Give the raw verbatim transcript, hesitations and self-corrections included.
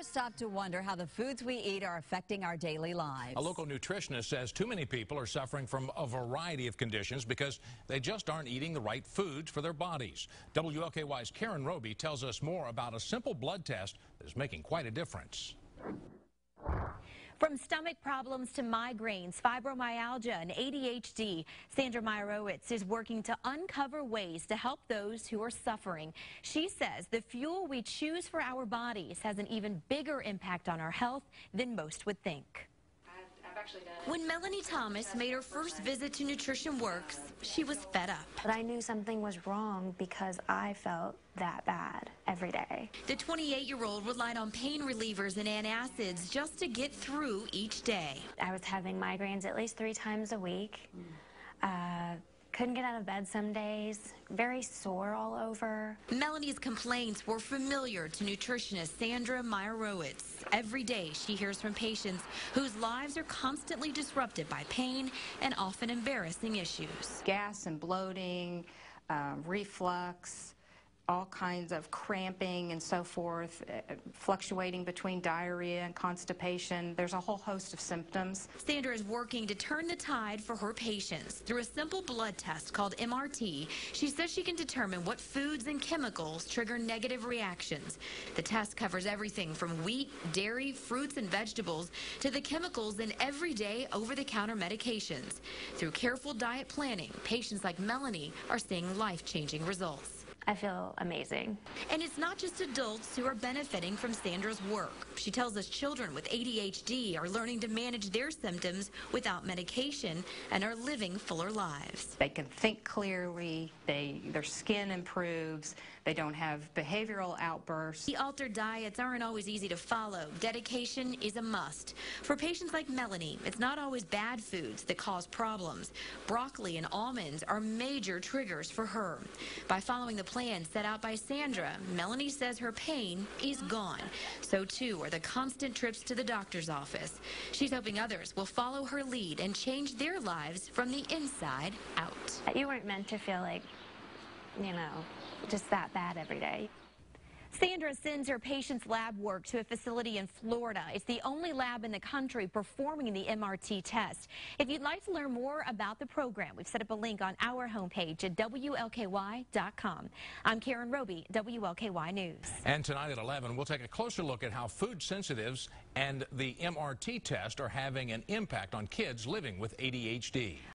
stop to wonder how the foods we eat are affecting our daily lives. A local nutritionist says too many people are suffering from a variety of conditions because they just aren't eating the right foods for their bodies. W L K Y's Karen Roby tells us more about a simple blood test that is making quite a difference. From stomach problems to migraines, fibromyalgia, and A D H D, Sandra Meyerowitz is working to uncover ways to help those who are suffering. She says the fuel we choose for our bodies has an even bigger impact on our health than most would think. When Melanie Thomas made her first visit to Nutrition Works, she was fed up. But I knew something was wrong because I felt that bad every day. The twenty-eight-year-old relied on pain relievers and antacids just to get through each day. I was having migraines at least three times a week. Uh, couldn't get out of bed some days. Very sore all over. Melanie's complaints were familiar to nutritionist Sandra Meyerowitz. Every day she hears from patients whose lives are constantly disrupted by pain and often embarrassing issues. Gas and bloating, uh, reflux, all kinds of cramping and so forth, uh, fluctuating between diarrhea and constipation. There's a whole host of symptoms. Sandra is working to turn the tide for her patients. Through a simple blood test called M R T, she says she can determine what foods and chemicals trigger negative reactions. The test covers everything from wheat, dairy, fruits, and vegetables to the chemicals in everyday over-the-counter medications. Through careful diet planning, patients like Melanie are seeing life-changing results. I feel amazing. And it's not just adults who are benefiting from Sandra's work. She tells us children with A D H D are learning to manage their symptoms without medication and are living fuller lives. They can think clearly, they, their skin improves, they don't have behavioral outbursts. The altered diets aren't always easy to follow. Dedication is a must. For patients like Melanie, it's not always bad foods that cause problems. Broccoli and almonds are major triggers for her. By following the plan set out by Sandra, Melanie says her pain is gone. So too are the constant trips to the doctor's office. She's hoping others will follow her lead and change their lives from the inside out. You weren't meant to feel like, you know, just that bad every day. Sandra sends her patients' lab work to a facility in Florida. It's the only lab in the country performing the M R T test. If you'd like to learn more about the program, we've set up a link on our homepage at W L K Y dot com. I'm Karen Roby, W L K Y News. And tonight at eleven, we'll take a closer look at how food sensitives and the M R T test are having an impact on kids living with A D H D.